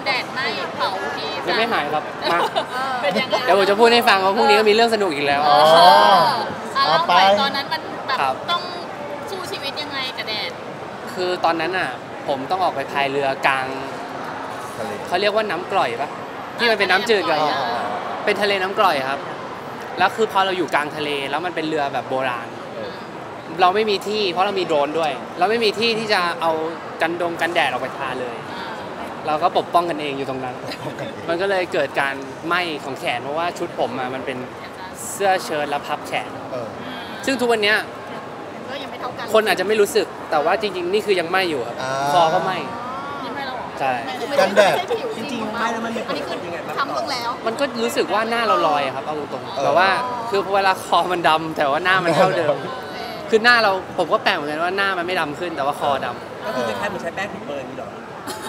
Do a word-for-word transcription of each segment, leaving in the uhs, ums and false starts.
แดดไหม้เผาที่ยังไม่หายครับมาเป็นยังไงเดี๋ยวผมจะพูดให้ฟังว่าพรุ่งนี้ก็มีเรื่องสนุกอีกแล้วอ๋อแล้วไปตอนนั้นมันแบบต้องสู้ชีวิตยังไงกับแดดคือตอนนั้นอ่ะผมต้องออกไปพายเรือกลางเขาเรียกว่าน้ำกร่อยปะที่มันเป็นน้ำจืดกันเป็นทะเลน้ำกร่อยครับแล้วคือพอเราอยู่กลางทะเลแล้วมันเป็นเรือแบบโบราณเราไม่มีที่เพราะเรามีโดรนด้วยเราไม่มีที่ที่จะเอากันดงกันแดดออกไปทาเลยเราก็ปกป้องกันเองอยู่ตรงนั้นมันก็เลยเกิดการไหม้ของแขนเพราะว่าชุดผมอ่ะมันเป็นเสื้อเชิ้ตและพับแขนซึ่งทุกวันนี้คนอาจจะไม่รู้สึกแต่ว่าจริงๆนี่คือยังไหม้อยู่ครับคอก็ไหม้ใช่กันแดดจริงๆไม่แล้วมันมีผลยังไงบ้างทำลงแล้วมันก็รู้สึกว่าหน้าเราลอยครับเอาตรงๆแต่ว่าคือเวลาคอมันดำแต่ว่าหน้ามันเท่าเดิมคือหน้าเราผมก็แปลกเหมือนกันว่าหน้ามันไม่ดำขึ้นแต่ว่าคอดำก็คือคล้ายๆเหมือนใช้แป้งผิดเบอร์นี่หรอ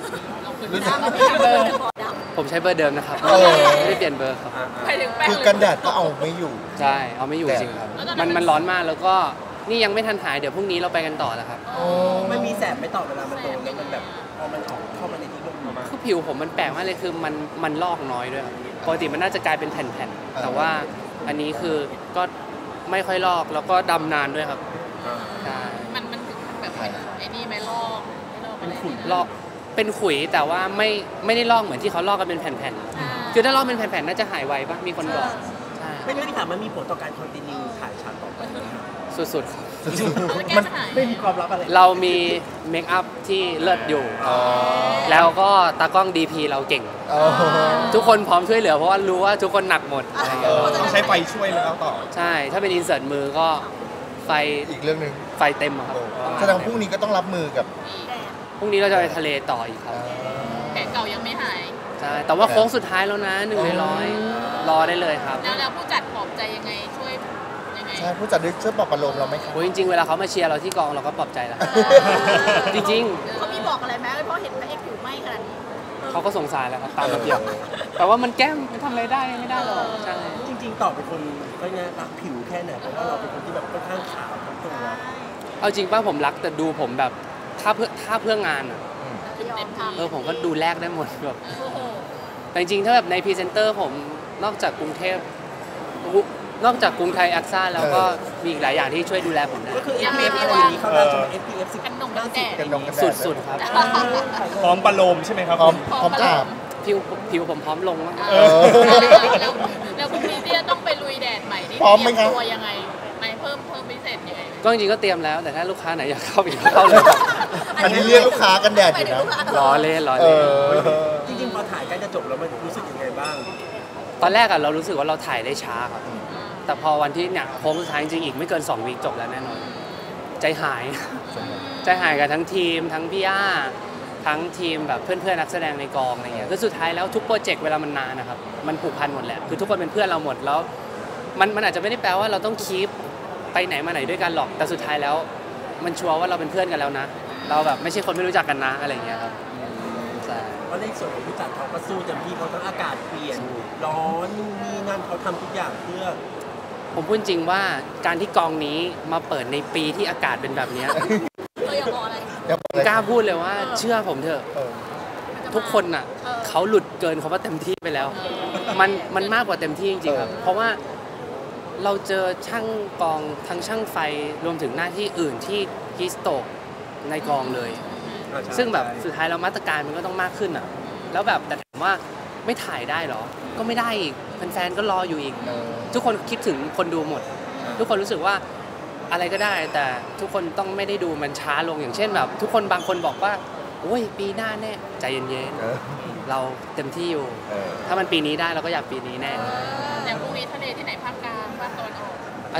ผมใช้เบอร์เดิมนะครับไม่ได้เปลี่ยนเบอร์ครับคือกันแดดก็เอาไม่อยู่ใช่เอาไม่อยู่จริงครับมันมันร้อนมากแล้วก็นี่ยังไม่ทันหายเดี๋ยวพรุ่งนี้เราไปกันต่อแล้วครับมันมีแสบไม่ต่อเวลามันโดนแล้วมันแบบพอมันออกเข้ามาในที่ลมมาคือผิวผมมันแปลกมากเลยคือมันมันลอกน้อยด้วยครับปกติมันน่าจะกลายเป็นแผ่นๆแต่ว่าอันนี้คือก็ไม่ค่อยลอกแล้วก็ดำนานด้วยครับใช่มันมันถึงแบบไอ้นี่ไม่ลอกเป็นขุยลอกเป็นขุยแต่ว่าไม่ไม่ได้ลอกเหมือนที่เขาลอกกันเป็นแผ่นๆคือถ้าลอกเป็นแผ่นๆน่าจะหายไวป่ะมีคนบอกไม่ไม่ถามมันมีผลต่อการคอนติเนียถ่ายฉากต่อไปสุดๆครับมันไม่มีความลับอะไรเรามีเมคอัพที่เลิศอยู่แล้วก็ตากล้อง ดี พี เราเก่งทุกคนพร้อมช่วยเหลือเพราะว่ารู้ว่าทุกคนหนักหมดต้องใช้ไฟช่วยแล้วต่อใช่ถ้าเป็นอินเสิร์ตมือก็ไฟอีกเรื่องนึงไฟเต็มครับแสดงพรุ่งนี้ก็ต้องรับมือกับพรุ่งนี้เราจะไปทะเลต่ออีกครับแผลเก่ายังไม่หายใช่แต่ว่าโค้งสุดท้ายแล้วนะหนึ่งในร้อยรอได้เลยครับแล้วแล้วผู้จัดปลอบใจยังไงช่วยยังไงใช่ผู้จัดได้ช่วยปลอบประโลมเราไหมครับจริงๆเวลาเขามาเชียร์เราที่กองเราก็ปลอบใจแล้วจริงๆเขามีบอกอะไรไหมเพราะเห็นพระเอกผิวไหม้ขนาดนี้เขาก็สงสารแล้วครับตามระเบียบแต่ว่ามันแก้มมันทำอะไรได้ไม่ได้หรอกใช่จริงๆต่อเป็นคนก็เนี่ยรักผิวแค่ไหนเพราะว่าเราเป็นคนที่แบบค่อนข้างขาวทั้งตัวเอาจริงป่ะผมรักแต่ดูผมแบบถ้าเพื่อถ้าเพื่องานอ่ะเออผมก็ดูแลกได้หมดแบบแต่จริงๆถ้าแบบในพรีเซนเตอร์ผมนอกจากกรุงเทพนอกจากกรุงไทยอักซ่าแล้วก็มีอีกหลายอย่างที่ช่วยดูแลผมได้ก็คือ เอฟ พี เอฟ อะไรอย่างนี้เขาเราจะ เอฟ พี เอฟ สิบกันนงกันแดดสุดๆครับพร้อมประโลมใช่ไหมครับพร้อมพร้อมอาบผิวผิวผมพร้อมลงมากแล้วคุณพี่จะต้องไปลุยแดดใหม่นี่พร้อมไหมครับตัวยังไงไม่เพิ่มเพิ่มพิเศษยังไงก็จริงๆก็เตรียมแล้วแต่ถ้าลูกค้าไหนอยากเข้าอีกเข้าเลยอันนี้เรียกลูกค้ากันแดดอยู่นะรอเล่นรอเล่นจริงๆพอถ่ายใกล้จะจบแล้วมันรู้สึกยังไงบ้างตอนแรกอะเรารู้สึกว่าเราถ่ายได้ช้าครับแต่พอวันที่เนี่ยโค้งสุดท้ายจริงๆอีกไม่เกินสองวีคจบแล้วแน่นอนใจหายใจหายกับทั้งทีมทั้งพี่ย่าทั้งทีมแบบเพื่อนๆนักแสดงในกองอะไรเงี้ยคือสุดท้ายแล้วทุกโปรเจกต์เวลามันนานนะครับมันผูกพันหมดแหละคือทุกคนเป็นเพื่อนเราหมดแล้วมันมันอาจจะไม่ได้แปลว่าเราต้องคีปไปไหนมาไหนด้วยกันหรอกแต่สุดท้ายแล้วมันชัวร์ว่าเราเป็นเพื่อนกันแล้วนะเราแบบไม่ใช่คนไม่รู้จักกันนะอะไรเงี้ยครับใช่เพราะในส่วนของผู้จัดเขาก็สู้เต็มที่เขาทั้งอากาศเปลี่ยนร้อนนี่นั่นเขาทำทุกอย่างเพื่อผมพูดจริงว่าการที่กองนี้มาเปิดในปีที่อากาศเป็นแบบนี้กล้าพูดเลยว่าเชื่อผมเถอะทุกคนน่ะเขาหลุดเกินคำว่าเต็มที่ไปแล้วมันมันมากกว่าเต็มที่จริงๆครับเพราะว่าเราเจอช่างกองทั้งช่างไฟรวมถึงหน้าที่อื่นที่ฮิสโตกในกองเลยซึ่งแบบสุดท้ายเรามาตรการมันก็ต้องมากขึ้นอ่ะแล้วแบบแต่ถามว่าไม่ถ่ายได้หรอก็ไม่ได้อีกแฟนๆก็รออยู่อีกทุกคนคิดถึงคนดูหมดทุกคนรู้สึกว่าอะไรก็ได้แต่ทุกคนต้องไม่ได้ดูมันช้าลงอย่างเช่นแบบทุกคนบางคนบอกว่าโอ้ยปีหน้าแน่ใจเย็นๆเราเต็มที่อยู่ถ้ามันปีนี้ได้เราก็อยากปีนี้แน่แต่พรุ่งนี้ทะเลที่ไหนภาคกลางภาคตะวันออก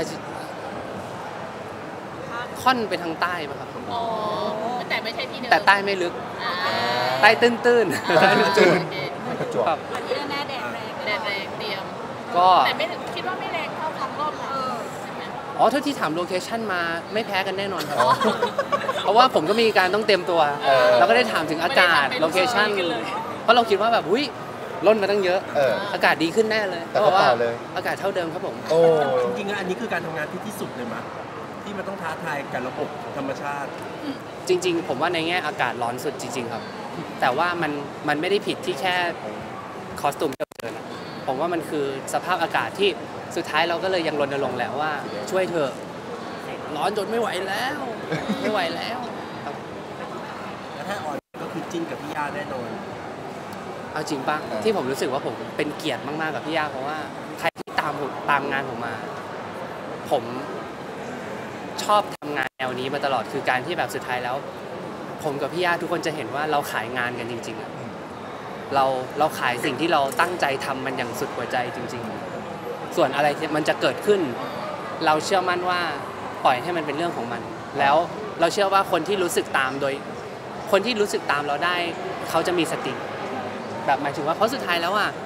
ค่อนไปทางใต้ป่ะครับอ๋อแต่ไม่ใช่ที่เดิมแต่ใต้ไม่ลึกใต้ตื้นๆใต้ตื้นๆครับอันนี้แน่แดดแรงแดดแรงเตรียมก็แต่ไม่คิดว่าไม่แรงเท่าครั้งรอบนั้นอ๋อเท่าที่ถามโลเคชั่นมาไม่แพ้กันแน่นอนครับเพราะว่าผมก็มีการต้องเตรียมตัวเราก็ได้ถามถึงอากาศโลเคชั่นเพราะเราคิดว่าแบบอุ้ยล้นมาตั้งเยอะอากาศดีขึ้นแน่เลยแต่ว่าอากาศเท่าเดิมครับผมโอ้จริงๆอันนี้คือการทำงานที่ที่สุดเลยมั้ยที่มันต้องท้าทายกับระบบธรรมชาติจริงๆผมว่าในแง่อากาศร้อนสุดจริงๆครับแต่ว่ามันมันไม่ได้ผิดที่แค่คอสตูมที่เราเจอนะผมว่ามันคือสภาพอากาศที่สุดท้ายเราก็เลยยังรณรงค์แหละว่าช่วยเถอะร้อนจนไม่ไหวแล้วไม่ไหวแล้วครับแล้วถ้าออนก็คือจิ้นกับพี่ย่าแน่นอนเอาจริงปะที่ผมรู้สึกว่าผมเป็นเกียรติมากๆกับพี่ย่าเพราะว่าใครที่ตามผมตามงานผมมา ผมชอบทำงานแนวนี้มาตลอดคือการที่แบบสุดท้ายแล้ว ผมกับพี่ย่าทุกคนจะเห็นว่าเราขายงานกันจริงๆอะเราเราขายสิ่งที่เราตั้งใจทำมันอย่างสุดหัวใจจริงๆส่วนอะไรที่มันจะเกิดขึ้น เราเชื่อมั่นว่าปล่อยให้มันเป็นเรื่องของมัน แล้วเราเชื่อว่าคนที่รู้สึกตามโดย คนที่รู้สึกตามเราได้เขาจะมีสติแบบหมายถึงว่าเพราะสุดท้ายแล้วอ่ะ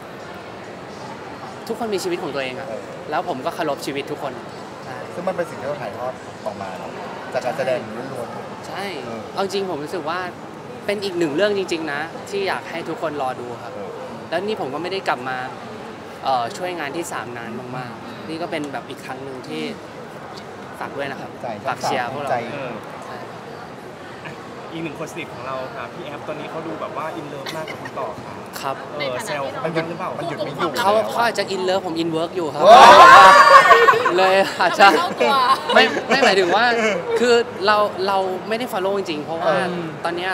ทุกคนมีชีวิตของตัวเองอ่ะแล้วผมก็เคารพชีวิตทุกคนใช่ซึ่งมันเป็นสิ่งที่เราถ่ายทอดออกมาเนาะจากการแสดงล้วนๆใช่เอาจริงผมรู้สึกว่าเป็นอีกหนึ่งเรื่องจริงๆนะที่อยากให้ทุกคนรอดูครับแล้วนี่ผมก็ไม่ได้กลับมาเอ่อช่วยงานที่สามนานมากๆนี่ก็เป็นแบบอีกครั้งหนึ่งที่ฝากด้วยนะครับฝากเชียร์พวกเราอีกหนึ่งคนสนิทของเราค่ะพี่แอฟตอนนี้เขาดูแบบว่าอินเลิฟมากกับคุณต่อค่ะครับเออเซลมันหยุดหรือเปล่ามันหยุดไม่อยู่เขาเขาอาจจะอินเลิฟผมอินเวิร์กอยู่ครับเลยอาจจะไม่ไม่หมายถึงว่าคือเราเราไม่ได้ follow จริงๆเพราะว่าตอนเนี้ย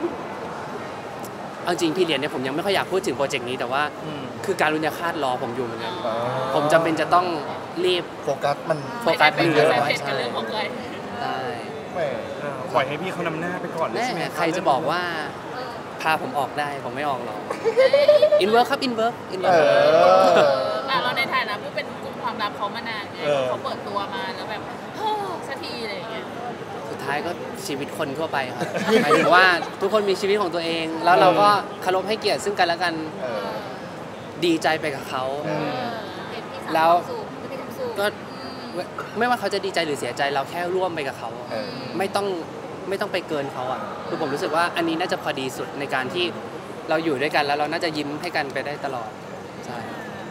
เอาจริงพี่เรียนเนี่ยผมยังไม่ค่อยอยากพูดถึงโปรเจกต์นี้แต่ว่าคือการรุญยฆาตรอผมอยู่เหมือนกันผมจำเป็นจะต้องรีบโฟกัสมันโฟกัสไปเยอะใช่ใช่ใช่แหมปล่อยให้พี่เขานำหน้าไปก่อนเลยแน่ใช่ไหมใครจะบอกว่าพาผมออกได้ผมไม่ออกหรอกอินเวิร์กครับอินเวิร์กอินเวิเอร์กอเราในฐานะผู้เป็นกลุ่มความลับเขามานานไงเขาเปิดตัวมาแล้วแบบเฮ้อสักทีอะไรอย่างเงี้ยสุดท้ายก็ชีวิตคนทั่วไปครับหมายถึงว่าทุกคนมีชีวิตของตัวเอง แล้วเราก็เคารพให้เกียรติซึ่งกันและกันเออดีใจไปกับเขาเออแล้วก็ไม่ว่าเขาจะดีใจหรือเสียใจเราแค่ร่วมไปกับเขาเออไม่ต้องไม่ต้องไปเกินเขาอ่ะคือผมรู้สึกว่าอันนี้น่าจะพอดีสุดในการที่เราอยู่ด้วยกันแล้วเราน่าจะยิ้มให้กันไปได้ตลอดใช่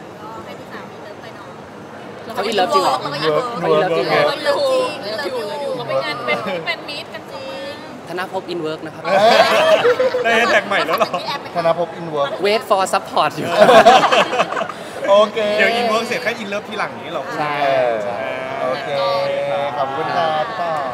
เขาอินเลิฟจริงเหรอเขาอินเลิฟจริงเหรอเขาอยู่อยู่อยู่เขาไปงานเป็นเป็นมีตกันจริงธนภพอินเวิร์กนะครับได้แท็กใหม่แล้วหรอธนภพอินเวิร์ก wait for support อยู่โอเคเดี๋ยวอินเวิร์กเสร็จแค่อินเลิฟทีหลังนี้หรอใช่โอเค ขอบคุณครับพี่ต่อ